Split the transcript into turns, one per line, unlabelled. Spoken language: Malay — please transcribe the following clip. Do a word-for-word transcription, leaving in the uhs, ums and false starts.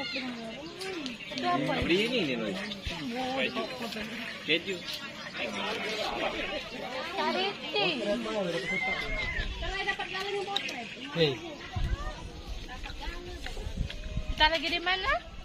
Beli ini nih loh. Keju. Keju.
Kariti.
Hei.
Kita lagi di mana?